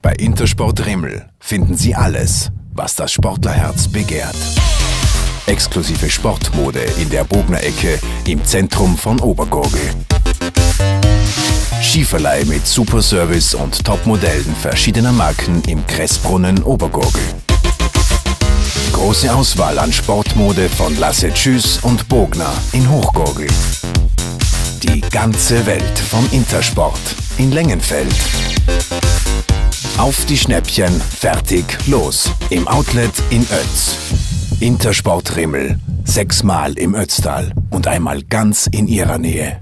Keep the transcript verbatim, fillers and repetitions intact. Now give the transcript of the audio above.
Bei Intersport Rimmel finden Sie alles, was das Sportlerherz begehrt. Exklusive Sportmode in der Bogner-Ecke im Zentrum von Obergurgl. Skiverleih mit Superservice und Topmodellen verschiedener Marken im Kressbrunnen Obergurgl. Große Auswahl an Sportmode von Lasse Tschüss und Bogner in Hochgurgl. Die ganze Welt vom Intersport in Lengenfeld. Auf die Schnäppchen, fertig, los. Im Outlet in Ötz. Intersport Rimmel. Sechsmal im Ötztal und einmal ganz in Ihrer Nähe.